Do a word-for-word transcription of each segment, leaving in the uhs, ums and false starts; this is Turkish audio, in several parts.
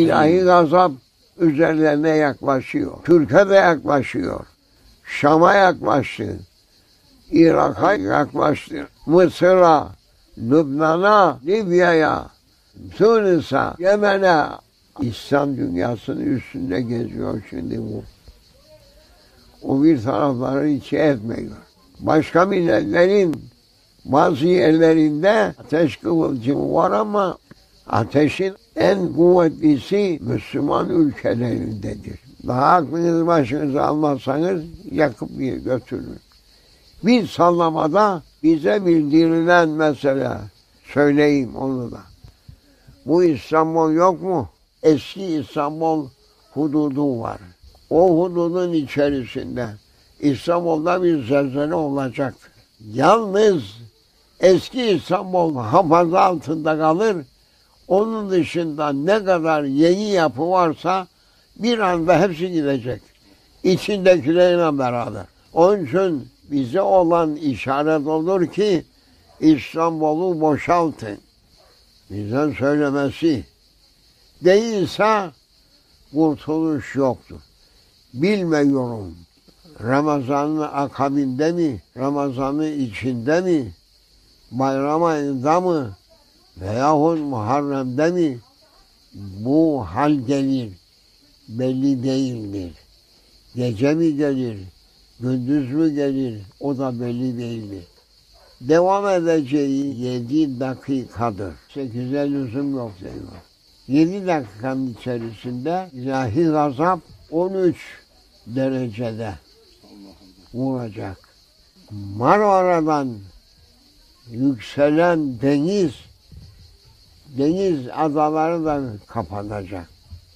İlahi gazap üzerlerine yaklaşıyor. Türkiye de yaklaşıyor. Şam'a yaklaştı. Irak'a yaklaştı. Mısır'a, Lübnan'a, Libya'ya, Tunus'a, Yemen'e. İslam dünyasının üstünde geziyor şimdi bu. O bir tarafları hiç etmiyor. Başka milletlerin bazı yerlerinde ateş kıvılcımı var ama ateşin en kuvvetlisi Müslüman ülkelerindedir. Daha aklınızı başınıza almazsanız yakıp götürür. Bir sallamada bize bildirilen mesele, söyleyeyim onu da. Bu İstanbul yok mu? Eski İstanbul hududu var. O hududun içerisinde İstanbul'da bir zelzele olacaktır. Yalnız eski İstanbul hafaza altında kalır. Onun dışında ne kadar yeni yapı varsa bir anda hepsi gidecek. İçindekilerle beraber. Onun için bize olan işaret olur ki İstanbul'u boşaltın. Bizden söylemesi. Değilse kurtuluş yoktur. Bilmiyorum. Ramazan'ın akabinde mi, Ramazan'ın içinde mi, bayram ayında mı veyahut Muharrem'de mi bu hal gelir, belli değildir. Gece mi gelir, gündüz mü gelir, o da belli değildir. Devam edeceği yedi dakikadır. Sekize lüzum yok diyor. Yedi dakikanın içerisinde ilahi gazap on üç derecede vuracak. Marmara'dan yükselen deniz, deniz adaları da kapanacak.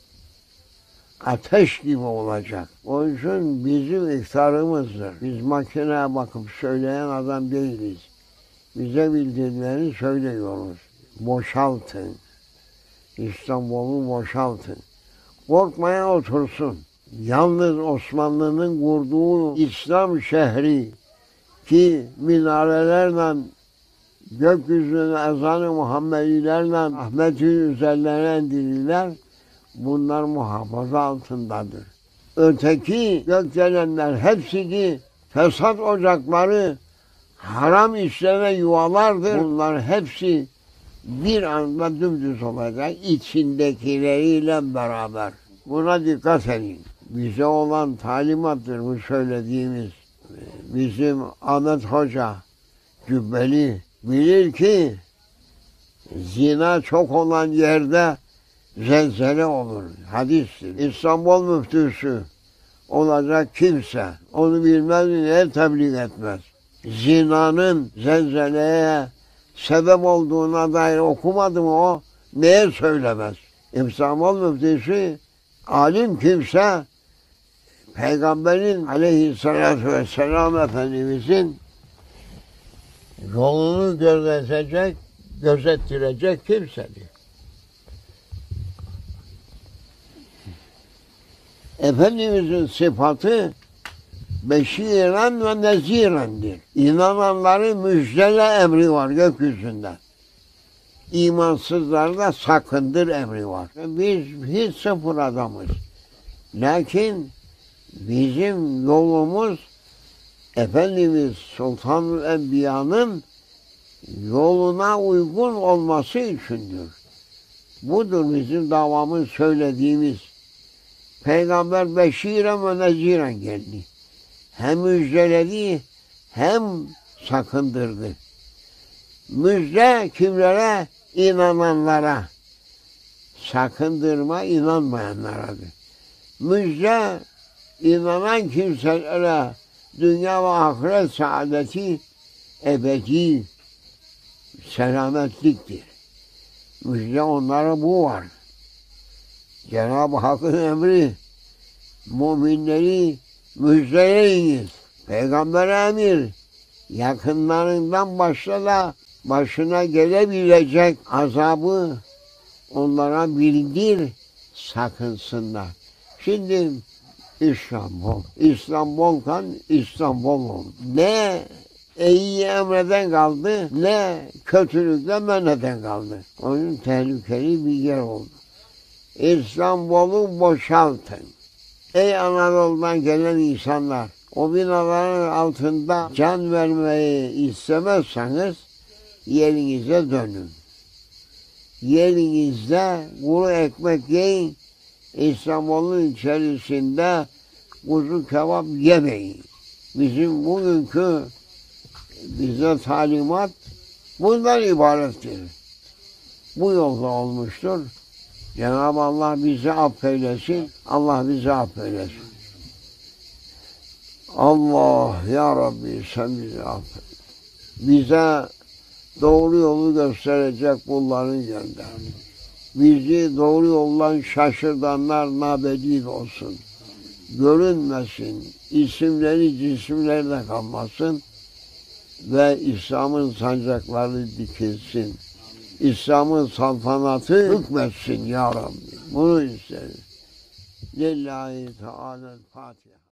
Ateş gibi olacak. Onun için bizim iftarımızdır. Biz makineye bakıp söyleyen adam değiliz. Bize bildirileni söylüyoruz. Boşaltın. İstanbul'u boşaltın. Korkmayan otursun. Yalnız Osmanlı'nın kurduğu İslam şehri ki minarelerle gökyüzüne ezan-ı Muhammedilerle Ahmet'in üzerlerine indirirler. Bunlar muhafaza altındadır. Öteki gökdelenler hepsi ki fesat ocakları, haram işleme yuvalardır. Bunlar hepsi bir anda dümdüz olacak içindekileriyle beraber. Buna dikkat edin. Bize olan talimattır bu söylediğimiz. Bizim Ahmet Hoca Cübbeli bilir ki zina çok olan yerde zelzele olur. Hadistir. İstanbul müftüsü olacak kimse onu bilmez mi, ne tebliğ etmez. Zinanın zelzeleye sebep olduğuna dair okumadı mı o? Neye söylemez? İstanbul müftüsü alim kimse Peygamberin aleyhissalatü vesselam Efendimizin yolunu gözetecek, gözettirecek kimsedir. Efendimizin sıfatı beşiren ve nezirendir. İnananları müjdele emri var gökyüzünde. İmansızlarda sakındır emri var. Biz hiç sıfır adamız. Lakin bizim yolumuz Efendimiz Sultanül Enbiya'nın yoluna uygun olması içindir. Budur bizim davamız, söylediğimiz. Peygamber beşiren ve neziren geldi. Hem müjdeledi hem sakındırdı. Müjde kimlere? İnananlara. Sakındırma inanmayanlaradır. Müjde inanan kimselere dünya ve ahiret saadeti ebedi selametliktir. Müjde onlara bu var. Cenab-ı Hakk'ın emri müminleri müjdeleyiniz. Peygamber emir yakınlarından başla da başına gelebilecek azabı onlara bildir, sakınsınlar. Şimdi İstanbul, İstanbul'dan İstanbul oldu. Ne iyi emreden kaldı, ne kötülükle menheden kaldı. Onun tehlikeli bir yer oldu. İstanbul'u boşaltın. Ey Anadolu'dan gelen insanlar, o binaların altında can vermeyi istemezseniz yerinize dönün. Yerinizde kuru ekmek yiyin, İstanbul'un içerisinde kuzu kebap yemeyin. Bizim bugünkü bize talimat bundan ibarettir. Bu yolda olmuştur. Cenab-ı Allah bizi affeylesin, Allah bizi affeylesin. Allah ya Rabbi sen bizi affet. Bize doğru yolu gösterecek kulların gönder. Bizi doğru yoldan şaşırtanlar nabedid olsun. Görünmesin, isimleri cisimleri de kalmasın ve İslam'ın sancakları dikilsin. İslam'ın saltanatı hükmetsin ya Rabbi. Bunu isteriz. Lillahi Teala'l Fatiha.